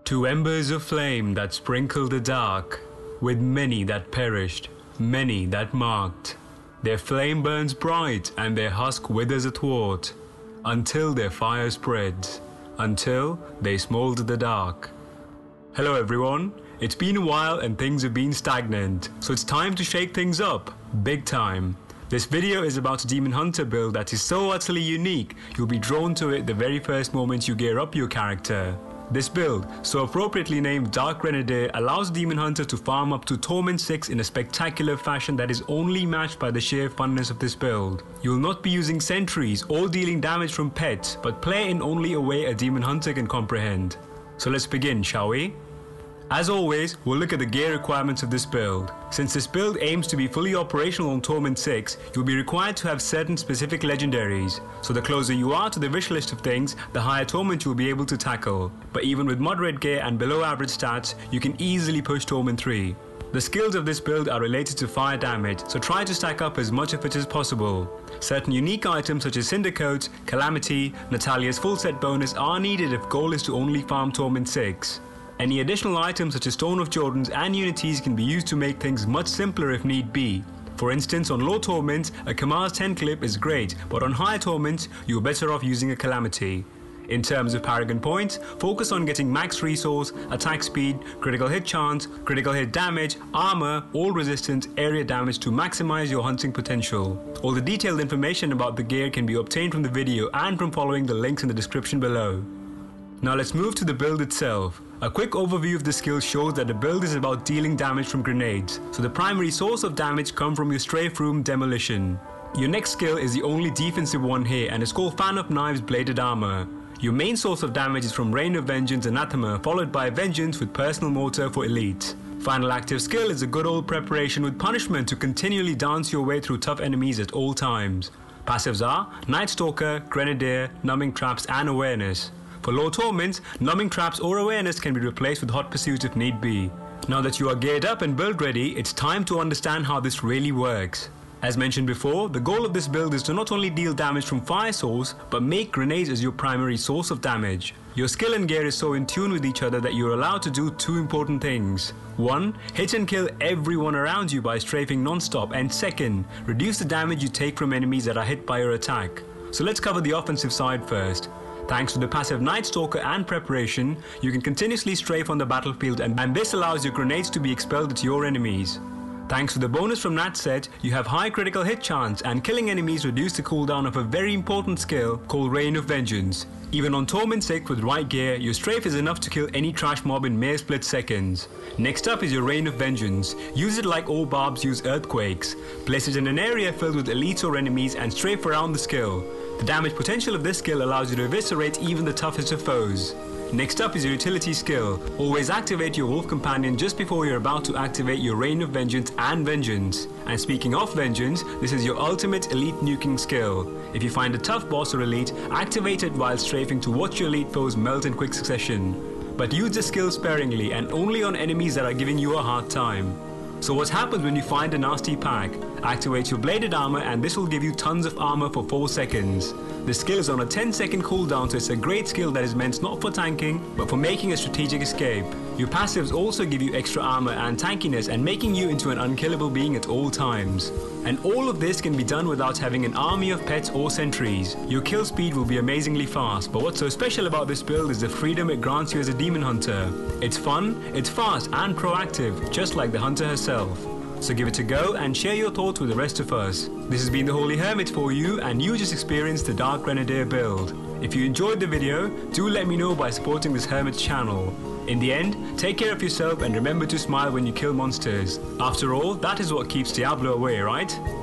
Two embers of flame that sprinkled the dark, with many that perished, many that marked. Their flame burns bright and their husk withers athwart, until their fire spreads, until they smolder the dark. Hello everyone, it's been a while and things have been stagnant, so it's time to shake things up, big time. This video is about a Demon Hunter build that is so utterly unique, you'll be drawn to it the very first moment you gear up your character. This build, so appropriately named Dark Grenadier, allows Demon Hunter to farm up to Torment 6 in a spectacular fashion that is only matched by the sheer funness of this build. You'll not be using sentries or dealing damage from pets, but play in only a way a Demon Hunter can comprehend. So let's begin, shall we? As always, we'll look at the gear requirements of this build. Since this build aims to be fully operational on Torment 6, you'll be required to have certain specific legendaries. So the closer you are to the wish list of things, the higher Torment you'll be able to tackle. But even with moderate gear and below average stats, you can easily push Torment 3. The skills of this build are related to fire damage, so try to stack up as much of it as possible. Certain unique items such as Cinder Coats, Calamity, Natalia's full set bonus are needed if goal is to only farm Torment 6. Any additional items such as Stone of Jordans and Unities can be used to make things much simpler if need be. For instance, on low torments, a Kamar's 10 clip is great, but on higher torments, you're better off using a Calamity. In terms of Paragon points, focus on getting max resource, attack speed, critical hit chance, critical hit damage, armor, all resistance, area damage to maximize your hunting potential. All the detailed information about the gear can be obtained from the video and from following the links in the description below. Now let's move to the build itself. A quick overview of the skill shows that the build is about dealing damage from grenades, so the primary source of damage comes from your Strafe Room Demolition. Your next skill is the only defensive one here and is called Fan of Knives Bladed Armor. Your main source of damage is from Rain of Vengeance Anathema, followed by Vengeance with Personal Mortar for Elite. Final active skill is a good old preparation with Punishment to continually dance your way through tough enemies at all times. Passives are Night Stalker, Grenadier, Numbing Traps and Awareness. For low torments, Numbing Traps or Awareness can be replaced with Hot Pursuit if need be. Now that you are geared up and build ready, it's time to understand how this really works. As mentioned before, the goal of this build is to not only deal damage from fire source, but make grenades as your primary source of damage. Your skill and gear is so in tune with each other that you're allowed to do two important things. 1. Hit and kill everyone around you by strafing non-stop, and 2nd, reduce the damage you take from enemies that are hit by your attack. So let's cover the offensive side first. Thanks to the passive Night Stalker and Preparation, you can continuously strafe on the battlefield and this allows your grenades to be expelled at your enemies. Thanks to the bonus from Nat Set, you have high critical hit chance and killing enemies reduce the cooldown of a very important skill called Rain of Vengeance. Even on Torment 6 with right gear, your strafe is enough to kill any trash mob in mere split seconds. Next up is your Rain of Vengeance. Use it like all barbs use earthquakes. Place it in an area filled with elites or enemies and strafe around the skill. The damage potential of this skill allows you to eviscerate even the toughest of foes. Next up is your utility skill. Always activate your Wolf Companion just before you're about to activate your Rain of Vengeance and Vengeance. And speaking of Vengeance, this is your ultimate elite nuking skill. If you find a tough boss or elite, activate it while strafing to watch your elite foes melt in quick succession. But use the skill sparingly and only on enemies that are giving you a hard time. So what happens when you find a nasty pack? Activate your Bladed Armor and this will give you tons of armor for 4 seconds. The skill is on a 10-second cooldown, so it's a great skill that is meant not for tanking, but for making a strategic escape. Your passives also give you extra armor and tankiness and making you into an unkillable being at all times. And all of this can be done without having an army of pets or sentries. Your kill speed will be amazingly fast, but what's so special about this build is the freedom it grants you as a Demon Hunter. It's fun, it's fast and proactive, just like the Hunter herself. So give it a go and share your thoughts with the rest of us. This has been the Holy Hermit for you and you just experienced the Dark Grenadier build. If you enjoyed the video, do let me know by supporting this Hermit's channel. In the end, take care of yourself and remember to smile when you kill monsters. After all, that is what keeps Diablo away, right?